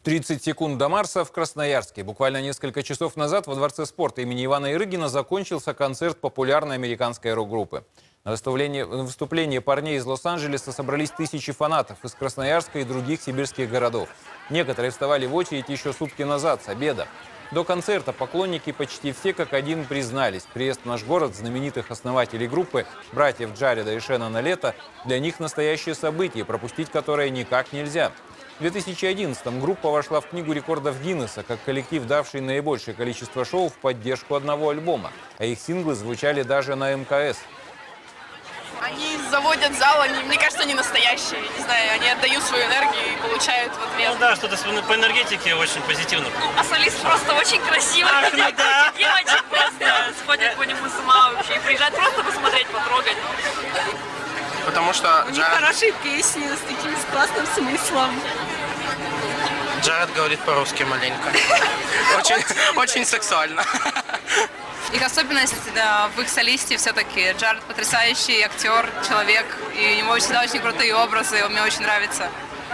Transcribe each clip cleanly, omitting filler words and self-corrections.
30 секунд до Марса в Красноярске. Буквально несколько часов назад во Дворце спорта имени Ивана Ирыгина закончился концерт популярной американской рок-группы. На выступление парней из Лос-Анджелеса собрались тысячи фанатов из Красноярска и других сибирских городов. Некоторые вставали в очередь еще сутки назад, с обеда. До концерта поклонники почти все как один признались. Приезд в наш город знаменитых основателей группы, братьев Джареда и Шеннона Лето, для них настоящее событие, пропустить которое никак нельзя. В 2011-м группа вошла в Книгу рекордов Гиннесса как коллектив, давший наибольшее количество шоу в поддержку одного альбома. А их синглы звучали даже на МКС. Они заводят зал, мне кажется, они настоящие. Не знаю, они отдают свою энергию и получают в ответ. Ну да, что-то по энергетике очень позитивно. А солист просто очень красивый. Да. Девочек просто сходят по нему с ума вообще. И приезжают просто посмотреть, потрогать. Потому что у них хорошие песни с таким классным смыслом. Джаред говорит по-русски маленько. Очень сексуально. Их особенность в их солисте все-таки. Джаред потрясающий актер, человек, и у него всегда очень крутые образы, он мне очень нравится.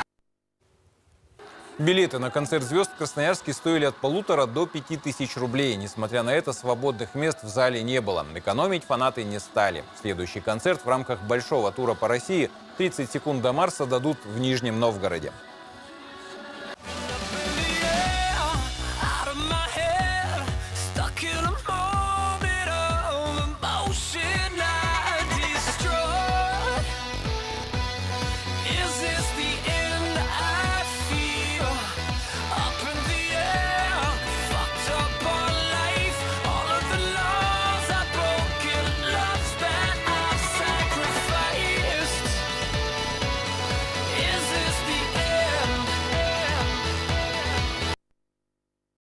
Билеты на концерт звезд в Красноярске стоили от 1500 до 5000 рублей. Несмотря на это, свободных мест в зале не было. Экономить фанаты не стали. Следующий концерт в рамках большого тура по России «30 секунд до Марса» дадут в Нижнем Новгороде.